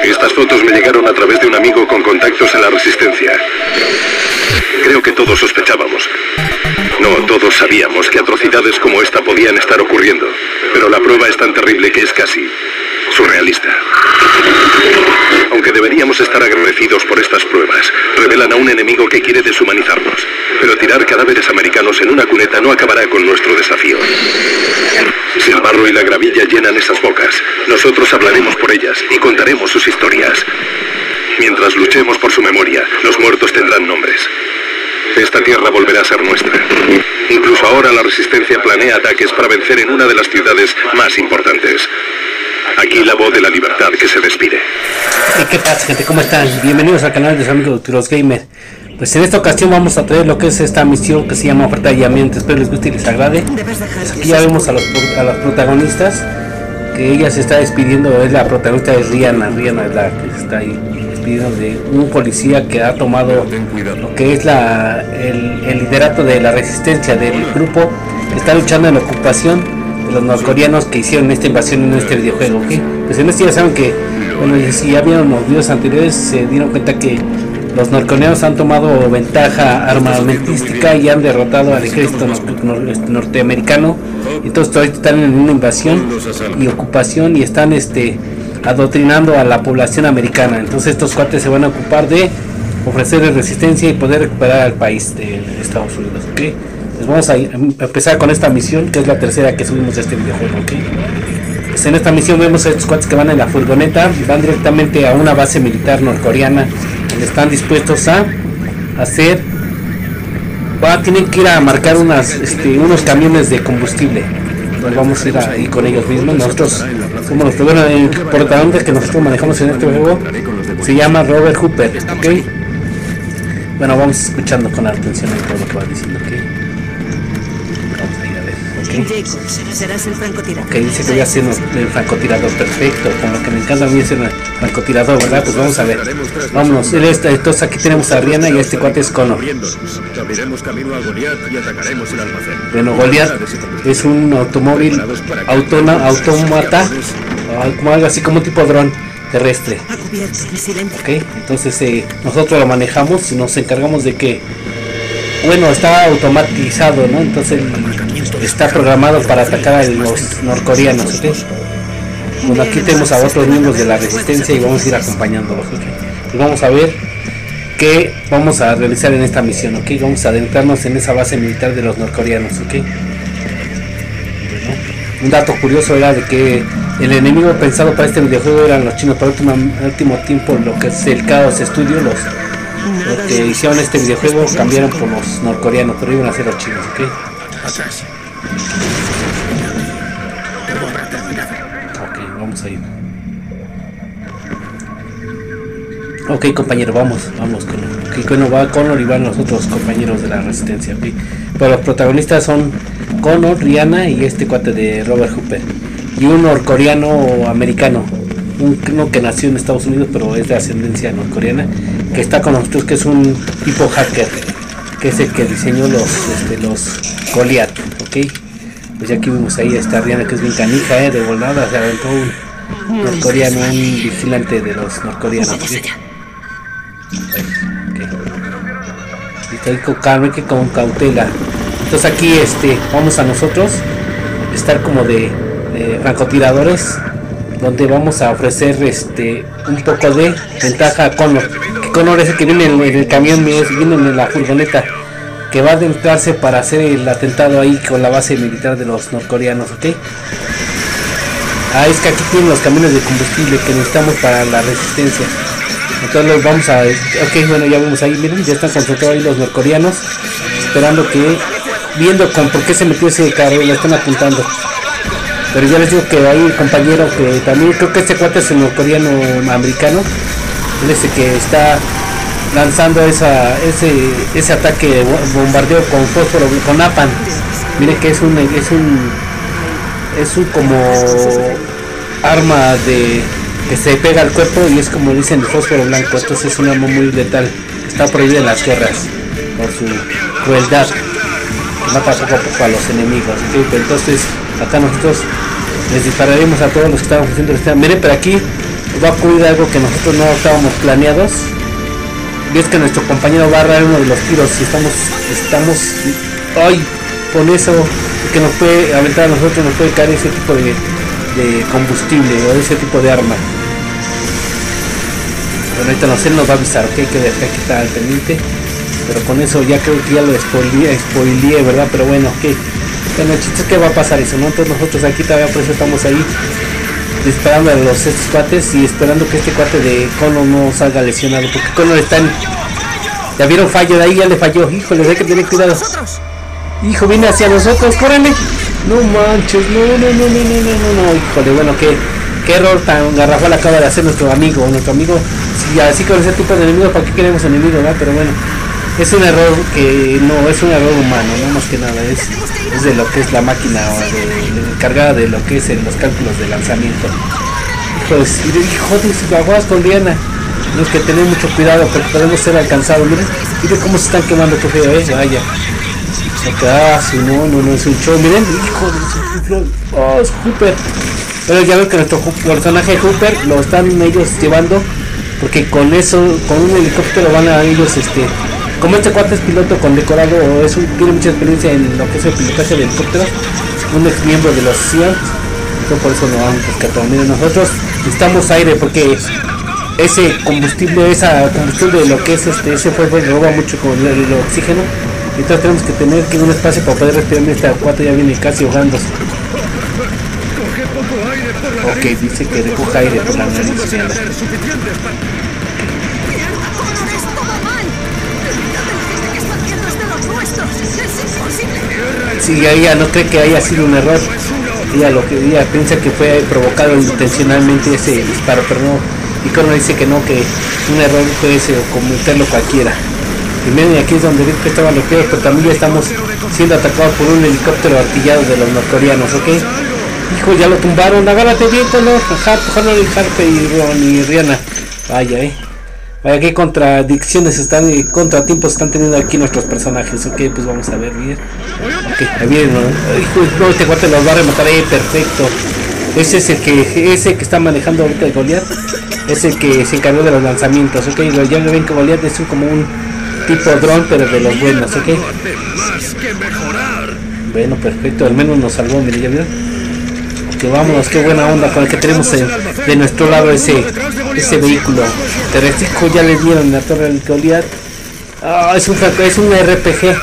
Estas fotos me llegaron a través de un amigo con contactos en la Resistencia. Creo que todos sospechábamos. No, todos sabíamos que atrocidades como esta podían estar ocurriendo. Pero la prueba es tan terrible que es casi surrealista. Aunque deberíamos estar agradecidos por estas pruebas, revelan a un enemigo que quiere deshumanizarnos. Pero tirar cadáveres americanos en una cuneta no acabará con nuestro desafío. Si el barro y la gravilla llenan esas bocas, nosotros hablaremos por ellas y contaremos sus historias. Mientras luchemos por su memoria, los muertos tendrán nombres. Esta tierra volverá a ser nuestra. Incluso ahora la Resistencia planea ataques para vencer en una de las ciudades más importantes. Aquí la voz de la libertad que se despide. ¿Qué pasa, gente? ¿Cómo están? Bienvenidos al canal de su amigo Tiros Gamer. Pues en esta ocasión vamos a traer lo que es esta misión que se llama Oferta de Diamantes. Espero les guste y les agrade. Pues aquí ya vemos a las protagonistas, que ella se está despidiendo. Es la protagonista de Rihanna. Rihanna es la que se está ahí despidiendo de un policía que ha tomado lo que es el liderato de la resistencia del grupo que está luchando en la ocupación de los norcoreanos que hicieron esta invasión en este videojuego, ¿ok? Pues en este ya saben que, bueno, si ya vieron los videos anteriores, se dieron cuenta que los norcoreanos han tomado ventaja armamentística y han derrotado al ejército norteamericano. Entonces todavía están en una invasión y ocupación y están adoctrinando a la población americana. Entonces estos cuates se van a ocupar de ofrecerles resistencia y poder recuperar al país de Estados Unidos, ¿ok? Pues vamos a empezar con esta misión, que es la tercera que subimos de este videojuego, ¿ok? Pues en esta misión vemos a estos cuates que van en la furgoneta, van directamente a una base militar norcoreana, donde están dispuestos a hacer, tienen que ir a marcar unos camiones de combustible. Pues vamos a ir ahí con ellos mismos. Nosotros somos los primeros. El protagonista que nosotros manejamos en este juego se llama Robert Hooper, ¿ok? Bueno, vamos escuchando con atención todo lo que va diciendo, ¿ok? Vamos a ir a ver, ¿ok? Serás el francotirador. Ok, dice que voy a ser el francotirador, perfecto, como lo que me encanta a mí es el francotirador, ¿verdad? Pues vamos a ver, vámonos. Entonces aquí tenemos a Rihanna y este cuate es Connor. Abriremos camino a Goliath y atacaremos el almacén. Bueno, Goliath es un automóvil autómata, como algo así como un tipo dron terrestre. Ok, entonces nosotros lo manejamos y nos encargamos de que, bueno, está automatizado, ¿no? Entonces está programado para atacar a los norcoreanos, ¿ok? Bueno, aquí tenemos a otros miembros de la resistencia y vamos a ir acompañándolos, ¿ok? Y vamos a ver qué vamos a realizar en esta misión, ¿ok? Vamos a adentrarnos en esa base militar de los norcoreanos, ¿ok? Bueno, un dato curioso era de que el enemigo pensado para este videojuego eran los chinos. Para último tiempo, lo que es el Chaos Studio, los que hicieron este videojuego cambiaron por los norcoreanos, pero iban a ser los chinos, ¿ok? Ok, vamos a ir. Ok, compañero, vamos Connor. Ok, bueno, va Connor y van los otros compañeros de la resistencia, ok. Pero los protagonistas son Connor, Rihanna y este cuate de Robert Hooper. Y un norcoreano americano, uno que nació en Estados Unidos pero es de ascendencia norcoreana, que está con nosotros, que es un tipo hacker, que es el que diseñó los Goliath, ok. Pues ya aquí vimos ahí a esta Rihanna, que es bien canija, de volada, se aventó un norcoreano, un vigilante de los norcoreanos, ¿okay? Y está ahí con calma, que con cautela. Entonces aquí vamos a nosotros estar como de francotiradores, donde vamos a ofrecer un poco de ventaja a Connor, que Connor es el que viene en el camión, viene en la furgoneta, que va a adentrarse para hacer el atentado ahí con la base militar de los norcoreanos, ¿ok? Es que aquí tienen los camiones de combustible que necesitamos para la resistencia. Entonces los vamos a... Ok, bueno, ya vemos ahí, miren, ya están concentrados ahí los norcoreanos, esperando que... viendo con por qué se metió ese carro, le están apuntando. Pero ya les digo que hay un compañero que también, creo que este cuate es el norcoreano americano, él es el que está lanzando ese ataque de bombardeo con fósforo, con napalm. Miren que es un como arma que se pega al cuerpo y es como dicen el fósforo blanco. Entonces es un arma muy letal, está prohibida en las guerras por su crueldad, mata poco a poco a los enemigos, ¿okay? Entonces acá nosotros les dispararemos a todos los que están ofreciendo esta. Miren, pero aquí va a ocurrir algo que nosotros no estábamos planeados. Y es que nuestro compañero va a agarrar uno de los tiros y estamos ay, con eso que nos puede aventar a nosotros, nos puede caer ese tipo de combustible o ese tipo de arma. Bueno, ahorita no sé, nos va a avisar, ok, que dejar que está al pendiente. Pero con eso ya creo que ya lo spoileé, ¿verdad? Pero bueno, ok. Bueno, el chiste es que va a pasar eso, ¿no? Entonces nosotros aquí todavía por eso estamos ahí disparando a estos cuates y esperando que este cuate de Connor no salga lesionado, porque Connor está en... Ya vieron fallo de ahí, ya le falló. Híjole, hay que tener cuidado. Hijo, viene hacia nosotros, córrele. No manches, no, híjole, bueno, qué error tan garrafal acaba de hacer nuestro amigo. Si así con ese tipo de enemigos, ¿para qué queremos enemigos, verdad? Pero bueno, es un error que no, es un error humano, no más que nada, es de lo que es la máquina o encargada de lo que es los cálculos de lanzamiento. Pues, hijo de sus aguas con Diana, tenemos que tener mucho cuidado porque podemos ser alcanzados. Miren cómo se están quemando, qué feo, vaya. No, es un show, miren, hijo de su es Hooper. Pero ya ven que nuestro personaje Hooper lo están ellos llevando, porque con eso, con un helicóptero van a ellos, como este cuate es piloto condecorado, tiene mucha experiencia en lo que es el pilotaje de helicópteros, un ex miembro de los SEALs, entonces por eso nos han rescatado. Miren, nosotros necesitamos aire porque ese combustible de lo que es ese fuego roba mucho con el oxígeno. Entonces tenemos que tener un espacio para poder respirar. Este cuate ya viene casi ahogándose. Ok, dice que recoja aire por la nariz. Sí, ella no cree que haya sido un error. Ella piensa que fue provocado intencionalmente ese disparo, pero no. Y Connor dice que no, que un error puede cometerlo cualquiera. Y miren, aquí es donde que estaban los peores, pero también ya estamos siendo atacados por un helicóptero artillado de los norcoreanos, ¿ok? Hijo, ya lo tumbaron, agárrate bien, Connor, Harpe y Rihanna. Vaya, vaya, qué contradicciones contratiempos están teniendo aquí nuestros personajes, ok, pues vamos a ver bien. Ok, ahí viene, ¿no? Hijo, no, este guate los va a rematar, perfecto. Ese es el que está manejando ahorita el Goliath, es el que se encargó de los lanzamientos, ok, ya ven que Goliath es como un tipo dron, pero de los buenos, ok. Bueno, perfecto, al menos nos salvó, mire, ya vieron. Ok, vámonos, qué buena onda con el que tenemos de nuestro lado ese vehículo terrestre. Ya le dieron la torre al Goliath. Es un RPG.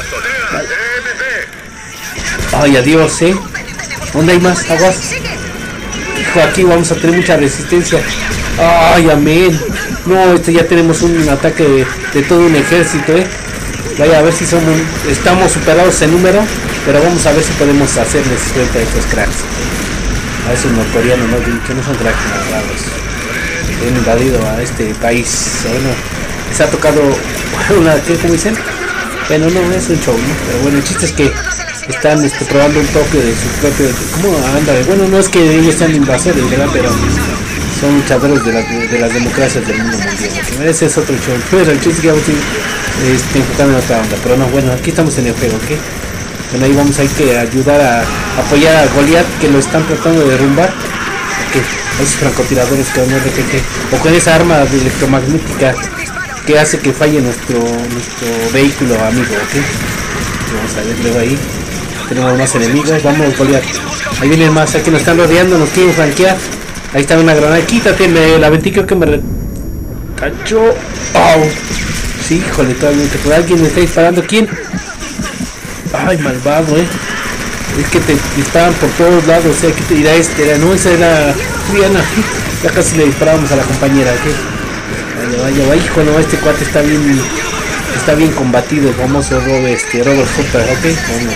Ay, adiós, ¿dónde hay más? Aguas. Hijo, aquí vamos a tener mucha resistencia. Ay, amén. No, ya tenemos un ataque de todo un ejército, Vaya, a ver si estamos superados en número, pero vamos a ver si podemos hacerles frente a estos cracks. A esos norcoreanos, ¿no? Que no son cracks malvados. Han invadido a este país. Bueno, les ha tocado ¿cómo dicen? Bueno, no, es un show, ¿no? Pero bueno, el chiste es que están probando un toque de su propio... ¿Cómo anda? Bueno, no es que ellos sean invasores, ¿verdad? Pero son luchadores de las democracias del mundo mundial. Ese es otro show. Pero el chiste es que vamos a ir enfocando en otra onda. Pero no, bueno, aquí estamos en el juego, ¿ok? Bueno, ahí vamos a ir que ayudar a apoyar a Goliath, que lo están tratando de derrumbar. Ok, esos francotiradores que no repente. O con esa arma electromagnética que hace que falle nuestro vehículo, amigo, ¿ok? Vamos a ver luego ahí. Tenemos más enemigos, vamos Goliath. Ahí vienen más, aquí nos están rodeando, nos quieren flanquear. Ahí está una granada, quítate, la aventé, creo que me cachó. Oh. Sí, híjole, totalmente. Por alguien me está disparando, ¿quién? Ay, malvado, es que te disparan por todos lados, que te dirá no, esa era Rihanna. Ya casi le disparábamos a la compañera, ¿ok? Vaya, hijo, no, este cuate está bien combatido, el famoso Robert Hooper, ¿ok? Vamos,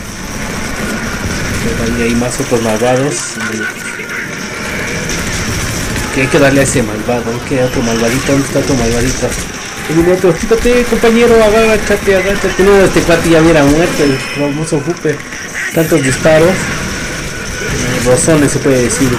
ahí hay más otros malvados. Que hay que darle a ese malvado, que otro malvadito, ¿dónde está otro malvadito? El otro, quítate, compañero, agáchate. No, este cuate ya hubiera muerto, el famoso Hooper. Tantos disparos. Rozones se puede decir.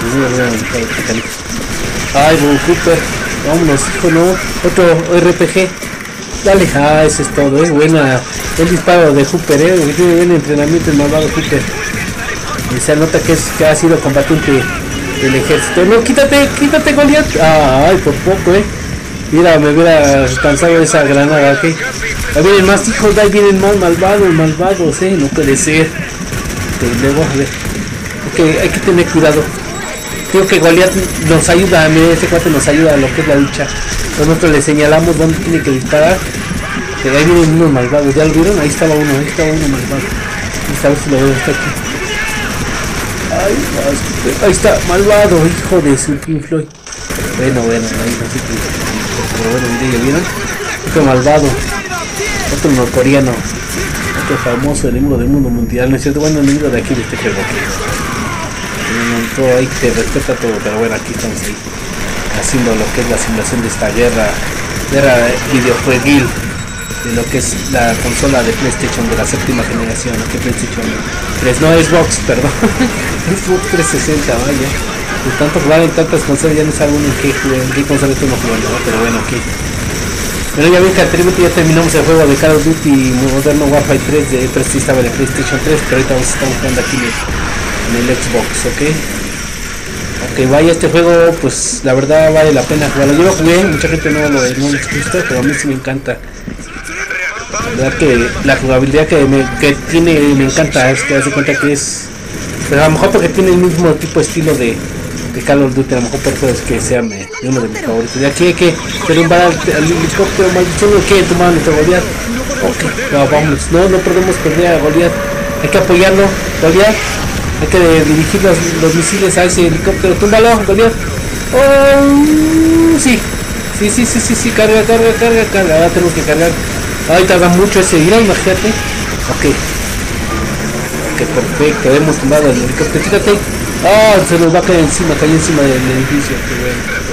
Ay, Hooper. Vámonos, hijo, no. Otro RPG. Dale, ese es todo, buena. El disparo de Hooper, que tiene buen entrenamiento el malvado Hooper. Y se nota que ha sido combatiente del ejército. No, quítate, quítate, Goliat. Ay, por poco, Mira, me hubiera alcanzado esa granada, ok. Ahí vienen más hijos, ahí vienen más malvados, no puede ser. Luego, a ver. Ok, hay que tener cuidado. Creo que Goliat nos ayuda, mira, ese cuate nos ayuda a lo que es la lucha. Nosotros le señalamos dónde tiene que disparar. Pero ahí vienen unos malvados, ¿ya lo vieron? Ahí estaba uno malvado. Esta vez si lo veo, está aquí. Ahí está, malvado, hijo de su Pink Floyd. Bueno, ahí no sé qué. Pero bueno, mire, ¿ya vieron? Otro malvado, otro norcoreano, otro famoso enemigo del mundo mundial, ¿no es cierto? Bueno, enemigo de aquí de este juego. Todo ahí te respeta todo, pero bueno, aquí estamos ahí haciendo lo que es la simulación de esta guerra videojueguil de lo que es la consola de PlayStation de la séptima generación, que PlayStation 3, no Xbox, perdón, Xbox 360, vaya. De tanto jugar en tantas consolas ya no sabe uno en qué consola estamos jugando, ¿no? Pero bueno, ok. Bueno, ya ven que anteriormente ya terminamos el juego de Call of Duty Modern Warfare 3 de estaba de PlayStation 3, pero ahorita estamos jugando aquí en el Xbox, ok. Ok, vaya, este juego, pues la verdad vale la pena jugarlo. Yo lo jugué, mucha gente no les gusta, pero a mí sí me encanta. La verdad que la jugabilidad que tiene me encanta, es que hace cuenta que es, pero a lo mejor porque tiene el mismo tipo de estilo de Call of Duty, a lo mejor por eso es que sea uno de mis favoritos. Y aquí hay que derrumbar al helicóptero, maldición, no quiere tomar nuestro Goliat. Ok, no, vamos, no podemos perder a Goliat, hay que apoyarlo, Goliat. Hay que dirigir los misiles a ese helicóptero. Túmbalo, Goliat. Oh, sí, carga. Ahora tenemos que cargar. Ay, tarda mucho ese ir, imagínate. Ok, perfecto. Hemos tumbado el helicóptero. Fíjate. Se nos va a caer encima, cayó encima del edificio. Qué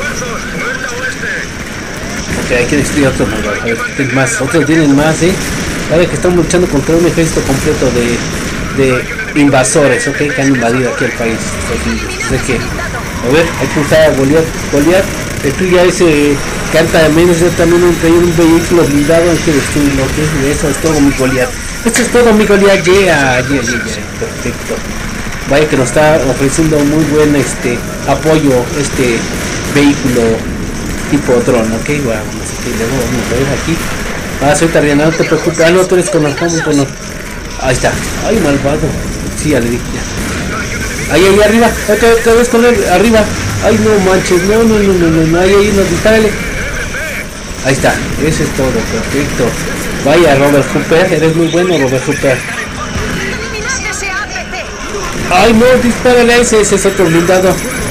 bueno. Ok, hay que destruir otros malvados. A ver, tienen más. Otros tienen más, Vale, que estamos luchando contra un ejército completo de invasores, ok, que han invadido aquí el país, Estados Unidos. Así que, a ver, hay que usar a Goliat, el ya ese canta de menos, yo también trae un vehículo blindado, hay que destruirlo, ok, eso es todo mi Goliat. Esto es todo mi Goliat, yeah, perfecto. Vaya que nos está ofreciendo muy buen apoyo este vehículo tipo dron, ok, vamos, luego vamos a ver aquí. Soy Tariana, no te preocupes, no, tú eres con los. Ahí está, ay, malvado. Sí, ya le dije, ya. Ahí arriba, otra vez con él, arriba. Ay, no manches, no, ahí nos dispárale. Ahí está, eso es todo, perfecto. Vaya, Robert Hooper, eres muy bueno, Robert Hooper. Ay, no, dispárale a ese es otro blindado.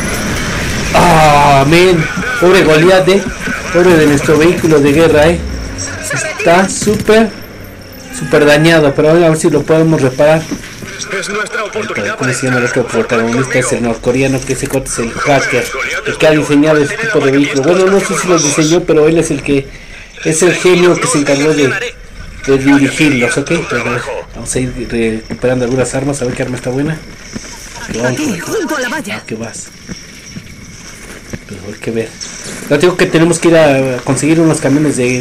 Amén. Pobre Goliat, pobre de nuestro vehículo de guerra, está súper dañado, pero a ver si lo podemos reparar. Es nuestra oportunidad. ¿Cómo se llama el otro protagonista? Es el norcoreano, que ese corte es el hacker, el que ha diseñado este tipo de vehículo. Bueno, no sé si los diseñó, pero él es el genio que se encargó de dirigirlos, ok. Vamos a ir recuperando algunas armas, a ver qué arma está buena. Aquí, junto a la valla. ¿Qué vas? Pero hay que ver. Yo digo que tenemos que ir a conseguir unos camiones de,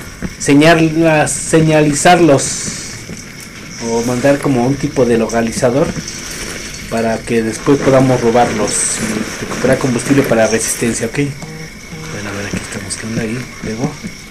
señalizarlos o mandar como un tipo de localizador para que después podamos robarlos y recuperar combustible para resistencia, ok. Bueno, a ver, aquí estamos, ¿qué onda ahí? Luego,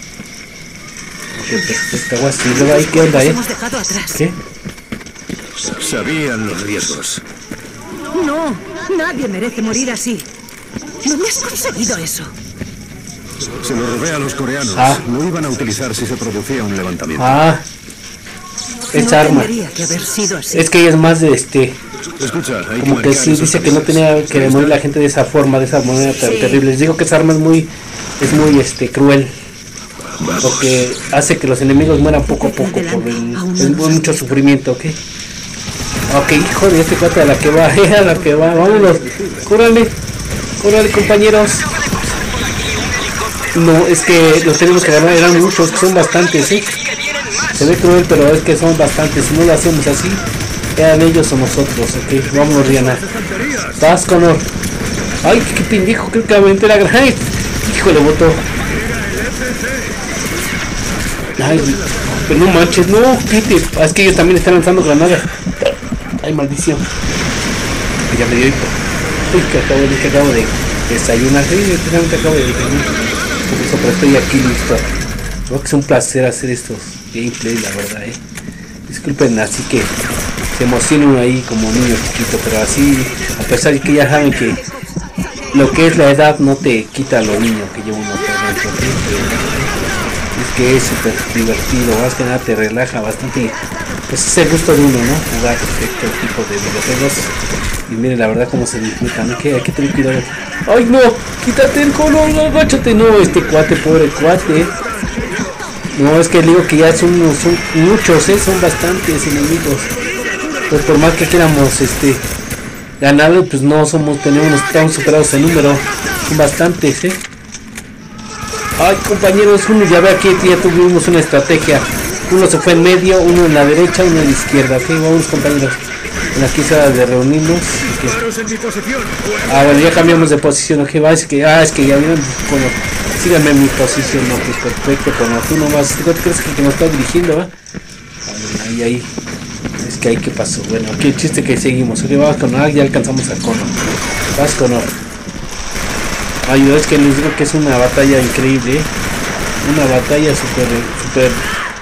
ok, perfecto, aguas, y luego ahí, ¿qué onda ahí? ¿Qué? Sabían los riesgos. No, nadie merece morir así. ¿Dónde has conseguido eso? Se lo robé a los coreanos. Lo iban a utilizar si se producía un levantamiento. Esa arma. Que haber sido así. Es que ella es más de Escucha, como que sí dice que no tenía que morir la gente de esa forma, de esa manera tan terrible. Les digo que esa arma es muy cruel. Porque hace que los enemigos mueran poco a poco por mucho sufrimiento, ok. Ok, hijo de este cuate a la que va, vámonos, córrale, compañeros. No, es que los tenemos que ganar, eran muchos, son bastantes, se ve cruel, pero es que son bastantes, si no lo hacemos así, eran ellos o nosotros, ok, vámonos, Rihanna. Vas, Connor. Ay, qué pendejo, creo que aventé la granada. Hijo, le botó. Ay, pero no manches, no, es que ellos también están lanzando granadas. Ay, maldición. Ya me dio hipo. que acabo de desayunar. Sí, finalmente acabo de desayunar. Por eso, pero estoy aquí listo. Creo que es un placer hacer estos gameplay, la verdad, Disculpen, así que se emociona uno ahí como niño chiquito, pero así, a pesar de que ya saben que lo que es la edad no te quita lo niño que lleva uno por dentro, es que es súper divertido, más que nada te relaja bastante, pues es el gusto de uno, ¿no? Jugar este tipo de videojuegos, y mire la verdad cómo se disfruta, ¿no? Que hay que tener cuidado. ¡Ay no! ¡Quítate el color! ¡Agáchate! No, este cuate, pobre cuate. No, es que digo que ya son muchos, son bastantes enemigos. Pues por más que queramos ganarlo, pues no estamos superados en número. Son bastantes, Ay, compañeros, uno ya ve aquí, ya tuvimos una estrategia. Uno se fue en medio, uno en la derecha, uno en la izquierda. Ok, vamos compañeros. Aquí se ha de reunirnos. Ah, bueno, ya cambiamos de posición. Ok, es que ya vieron. Bueno, síganme en mi posición. No, pues perfecto. Cuando tú nomás, ¿tú crees que nos está dirigiendo, va? Ahí. Es que ahí, ¿qué pasó? Bueno, aquí el chiste que seguimos. Ok, vamos con ya alcanzamos a Connor. Vas Connor. Ay, es que les digo que es una batalla increíble, Una batalla super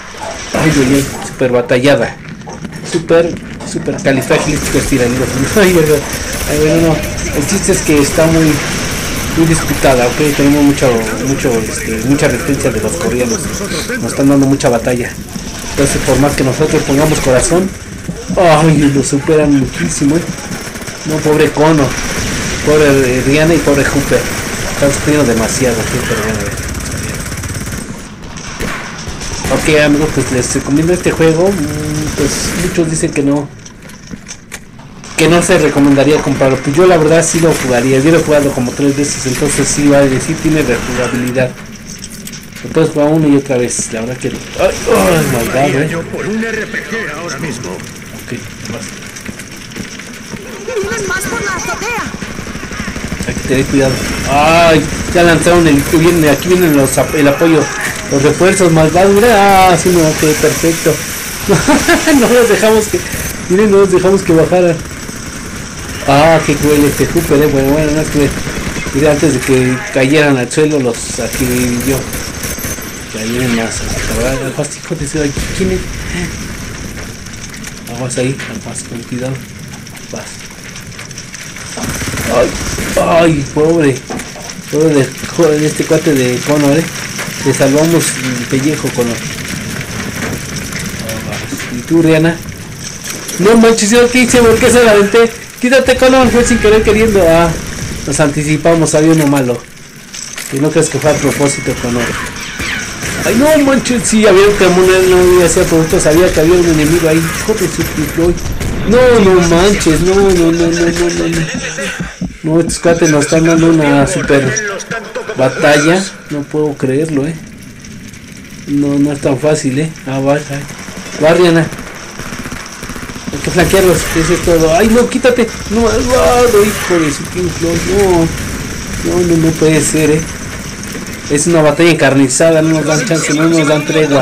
batallada. Super califragilístico. Ay, bueno, no. El chiste es que está muy disputada, ok. Tenemos mucha resistencia de los coreanos. Nos están dando mucha batalla. Entonces, por más que nosotros pongamos corazón, ay, lo superan muchísimo, No, pobre Kono, pobre Rihanna y pobre Hooper. Están sufriendo demasiado, pero bueno, a ver. Ok, amigos, pues les recomiendo este juego. Pues muchos dicen que no se recomendaría comprarlo. Pues yo la verdad sí lo jugaría. Yo lo he jugado como 3 veces, entonces sí vale, sí tiene rejugabilidad. Lo puedes jugar una y otra vez. La verdad que maldad, yo por un RPG ahora mismo. Ok, vas. ¡Vienen más por la azotea! Hay que tener cuidado. Ay, ya lanzaron aquí viene el apoyo, los refuerzos malvados. Sí, no, ok, perfecto. No los dejamos que bajaran. Qué cruel este Hooper, bueno, no es que mira, antes de que cayeran al suelo los adquirió. Que ahí vienen más. ¿Quién es? Vas ahí, vas con cuidado. Vas. Ay, pobre de este cuate de Connor, Le salvamos el pellejo, Connor. ¿Y tú, Rihanna? No manches, ¿qué hice? ¿Por qué se la aventé? Quítate, Connor, fue sin querer queriendo. Nos anticipamos, había uno malo. Que no crees que fue a propósito, Connor. Ay, no manches, sí, había un camionero, no iba a ser producto, sabía que había un enemigo ahí. Joder, no manches, no. No, estos cuates nos están dando una super batalla. No puedo creerlo, No es tan fácil, va, Rihanna. Hay que flanquearlos, eso es todo. Ay, no, quítate. No, hijo de su King Floyd, no puede ser, Es una batalla encarnizada, no nos dan chance, no nos dan tregua.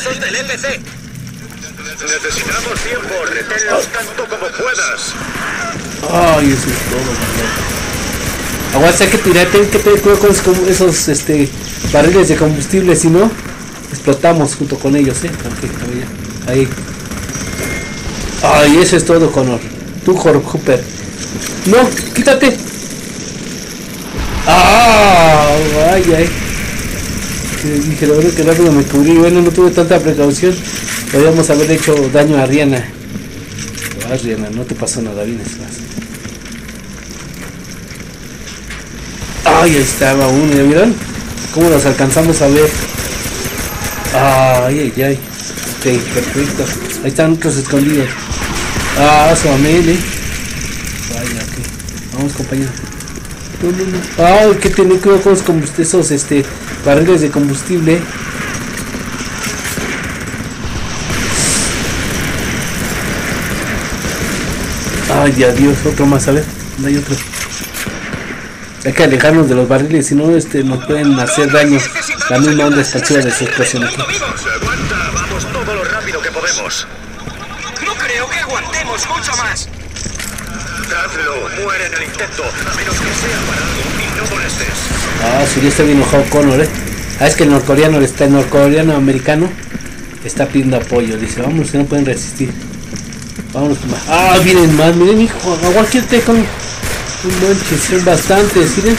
Necesitamos tiempo, reténlos tanto como puedas. Ay, eso es todo, Aguanta que tirate, que te cuidado con esos barriles de combustible, si no, explotamos junto con ellos, Ok, ahí. Ay, eso es todo, Connor. Tú, Hooper. No, quítate. Ay. Dije, la verdad que rápido me cubrí. Bueno, no tuve tanta precaución. Podríamos haber hecho daño a Rihanna. Rihanna, no te pasó nada, bien estás. Ay, ahí estaba uno, ¿ya vieron? ¿Cómo los alcanzamos a ver? Ay. Ok, perfecto. Ahí están otros escondidos. Suamel, Vaya, ok. Vamos, compañero. No. Ay, que tener cuidado con esos barriles de combustible. Ay, adiós, otro más, a ver, no hay otro. Hay que alejarnos de los barriles, si no nos pueden hacer daño. La misma onda expansiva de su explosión aquí. Aguanta, vamos todo lo rápido que podemos. No creo que aguantemos mucho más. Matadlo, muere en el intento, a menos que sea para algo y no molestes. Ah, sí, ya está bien enojado Connor, Ah, es que el norcoreano americano está pidiendo apoyo. Dice, vamos, que no pueden resistir. Vámonos más. Ah, vienen más, miren, hijo, aguántate con un manches, son bastantes, miren.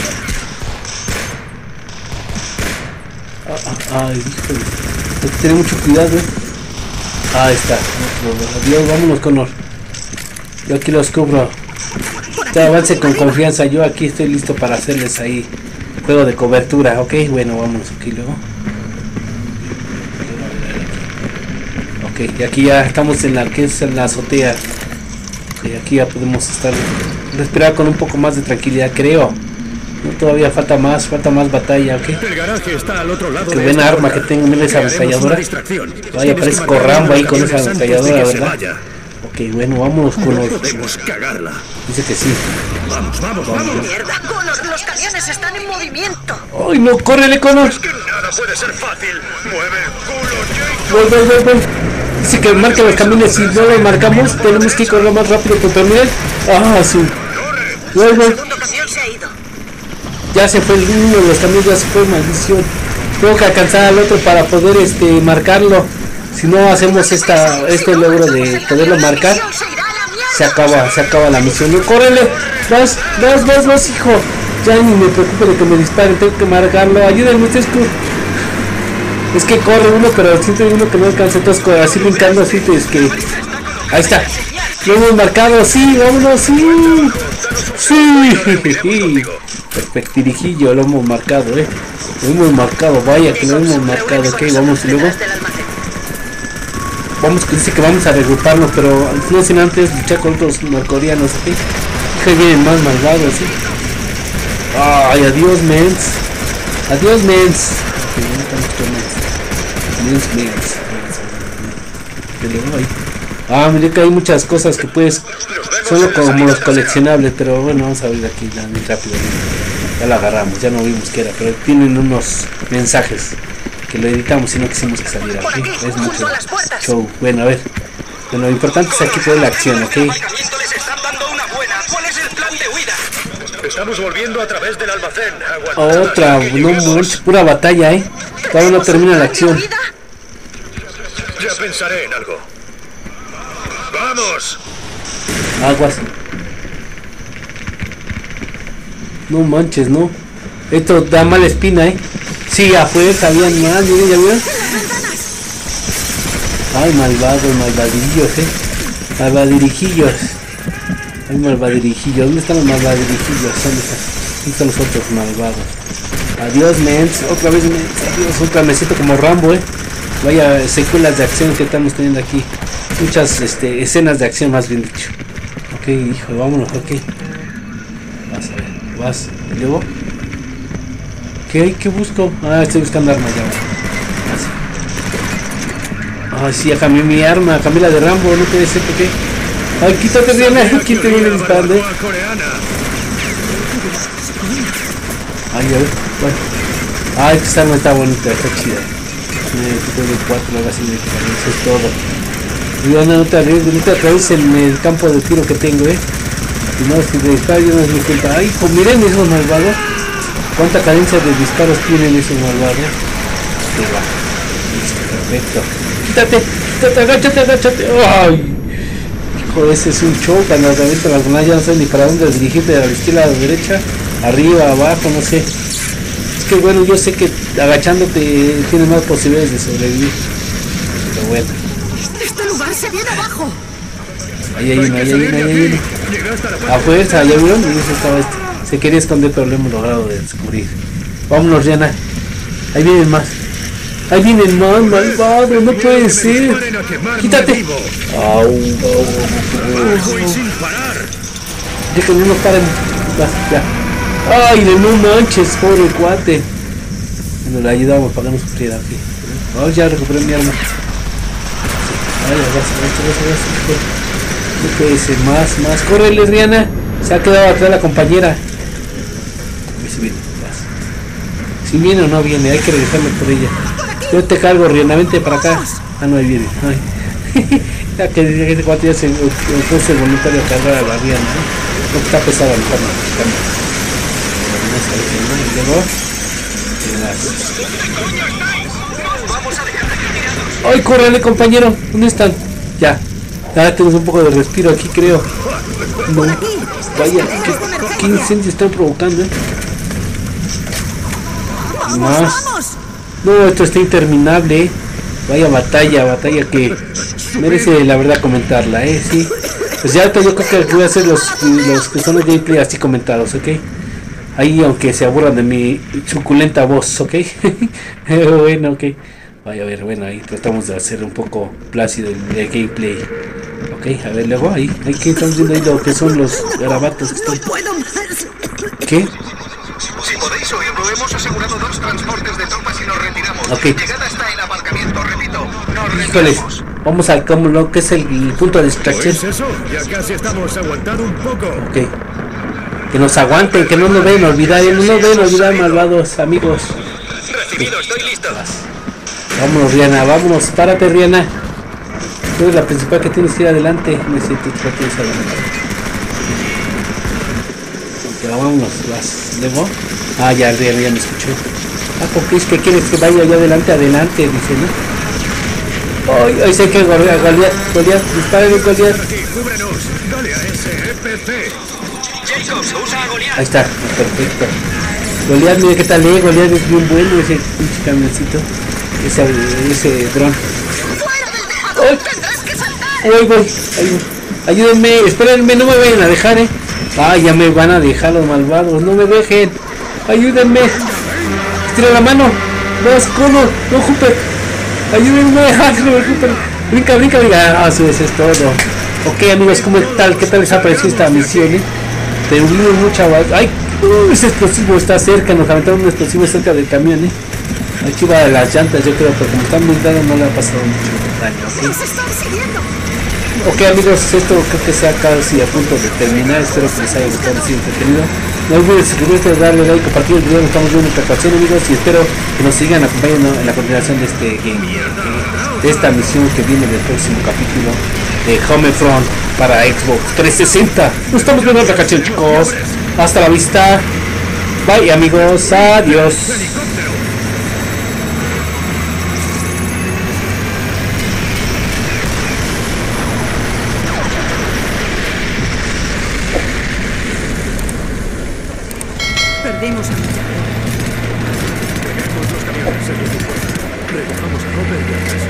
Ay, híjole, hay que tener mucho cuidado, Ahí está. Adiós, vámonos, Connor. Yo aquí los cubro. Usted avance con confianza. Yo aquí estoy listo para hacerles ahí juego de cobertura. Ok, bueno, vámonos aquí luego. Ok, y aquí ya estamos en la que es en la azotea. Ok, aquí ya podemos estar respirar con un poco más de tranquilidad, creo. No, todavía falta más batalla, ¿ok? El garaje está al otro lado. Qué buena arma que tengo, mira esa ametralladora. Vaya, parece Corrambo ahí con esa ametralladora, ¿verdad? Ok, bueno, vámonos con los... Podemos cagarla. Dice que sí. Vamos. ¡Mierda! ¡Connor, los camiones están en movimiento! ¡Ay, no! ¡Córrele, Connor! Es que nada puede ser fácil. Mueve el culo, Jake. Voy. Dice que marque los camiones. Si no lo marcamos, tenemos que correr más rápido. Pero miren. Ah, sí. Voy. El segundo camión se ha ido. Ya se fue el uno de los camiones, ya se fue, maldición. Tengo que alcanzar al otro para poder marcarlo. Si no hacemos este logro de poderlo marcar, se acaba la misión. No, córrele, vas, hijo. Ya ni me preocupo de que me disparen, tengo que marcarlo. Ayúdenme, es que corre uno, pero siento uno que no alcanza. Entonces así brincando, así es que. Ahí está. Lo hemos marcado, sí, vámonos, sí. Perfectirijillo, lo hemos marcado, Lo hemos marcado, vaya que lo hemos marcado. Ok, vamos y luego. Dice que vamos a regruparnos, pero no sin antes luchar con otros norcoreanos, ¿ok? Que vienen más malvados, ¿sí? Ay, adiós, mens. Ah, mira que hay muchas cosas que puedes, solo como los coleccionables, pero bueno, vamos a ver aquí ya muy rápido. Ya lo agarramos, ya no vimos qué era, pero tienen unos mensajes que lo editamos y no quisimos que saliera, ¿ok? Es mucho show. Bueno, a ver. Bueno, lo importante es aquí toda la acción, ¿ok? Estamos volviendo a través del almacén. Otra, no manches, pura batalla, Todavía no termina la acción. Ya pensaré en algo. ¡Vamos! Aguas. No manches, no. Esto da mala espina, Sí, a fuerza, habían más, miren, ¿ya vieron? Ay, malvadillos, Malvadirijillos. Ay, malvadirijillos. ¿Dónde están los malvadirijillos? ¿Dónde están los otros malvados? Adiós, mens. Otra vez, mens. Adiós. Otra me siento como Rambo, Vaya secuelas de acción que estamos teniendo aquí. Muchas escenas de acción, más bien dicho. Ok, hijo, vámonos, ok. Vas a ver, vas. ¿Y luego? ¿Qué busco? Ah, estoy buscando armas ya. Ay, sí, ya cambié mi arma, cambié la de Rambo, no puede ser, ¿por qué? Ay, quítate, Rihanna, ¿quién te viene disparando? Ay, a ver, bueno. Ay, esta arma está bonita, está chida. Tipo de 4, algo así, eso es todo. Rihanna, no te atravies en el campo de tiro que tengo, Y no, si te disparo yo no es mi culpa. Ay, pues miren esos malvados. ¿Cuánta cadencia de disparos tienen esos malvados? Perfecto. Quítate, agáchate. Ay, hijo, ese es un show. Cuando te avientan las granadas ya no sé ni para dónde dirigirte, a la izquierda, a la derecha, arriba, abajo, no sé. Es que bueno, yo sé que agachándote tienes más posibilidades de sobrevivir. Pero bueno. Este lugar se viene abajo. Ahí hay uno. A fuerza, ¿ya vieron? Y eso estaba se quería esconder, pero lo hemos logrado de descubrir. Vámonos, Rihanna. Ahí vienen más. Malvado, no puede ser. Quítate. Ya que no nos paren. Ya. Ay, no manches, pobre cuate. Bueno, le ayudamos para que no sufriera aquí. Oh, ya recuperé mi arma. Ay, vas. No puede ser, más. Córrele, Rihanna. Se ha quedado atrás la compañera. Si viene, vas. Si viene o no viene, hay que regresarme por ella. Yo te cargo, Rihanna, vente para acá. Ah, no, ahí viene. Ay. Ya que este cuate ya se ofrece el voluntario a cargar a la Rihanna, ¿no? Porque está pesada la forma. Y luego... ¡Ay, córrele, compañero! ¿Dónde están? Ya. Ya tenemos un poco de respiro aquí, creo. No. Vaya, ¿qué incendio están provocando? Más. No, esto está interminable. Vaya batalla que merece la verdad comentarla, sí. Pues ya yo creo que voy a hacer los que son los gameplay así comentados, ¿ok? Ahí aunque se aburran de mi suculenta voz, ¿ok? Bueno, ok. Vaya a ver, bueno, ahí tratamos de hacer un poco plácido el gameplay. Ok, a ver, luego ahí que estamos viendo ahí lo que son los garabatos que están. ¿Qué? Si podéis oírlo, hemos asegurado 2 transportes de tropas y nos retiramos. Ok. La llegada está en aparcamiento, repito, nos Híjoles, retiramos. vamos al como lo que es el punto de distracción. Pues eso, ya casi estamos aguantando un poco. Ok. Que nos aguanten, que no nos ven olvidar, malvados amigos. Recibido, estoy listo. Vámonos, Rihanna, vámonos, párate, Rihanna. Tú eres la principal que tienes que ir adelante. Me siento que tienes que ir adelante. Ya, vámonos, vas. ¿Luego? Ah, ya, Rihanna ya me escuchó. Ah, porque es que quieres que vaya allá adelante, dice, ¿no? Ay, sé que Goliat, dispárale, Goliat. Cúbrenos, dale a ese EPC. Jacobs, usa a Goliath. Ahí está, perfecto. Goliat, mira qué tal, Goliat es bien bueno ese pinche camioncito. Ese dron. ¡Ay, voy! Ayúdenme, espérenme, no me vayan a dejar, Ah, ya me van a dejar los malvados, no me dejen. Ayúdenme. Tira la mano. Vas, Cono, no, Hooper. Ayúdenme, Hooper. Brinca. Ah, eso es todo. Ok, amigos, ¿qué tal les ha parecido esta misión, Tuvimos mucha... ¡Ay! Ese explosivo está cerca, nos aventaron un explosivo cerca del camión, Aquí va de las llantas, yo creo, pero como están blindados no le ha pasado mucho daño, Ok, amigos, esto creo que sea casi a punto de terminar. Espero que les haya gustado, sido entretenido. No olviden suscribirse, darle like, compartir el video. Nos estamos viendo en otra ocasión, amigos, y espero que nos sigan acompañando en la continuación de este game, de esta misión que viene del próximo capítulo de Homefront para Xbox 360. Nos estamos viendo en otra ocasión, chicos. Hasta la vista. Bye, amigos. Adiós. Perdimos a Miller. Tenemos los camiones, seguimos. Regresamos a Hopper y atrás.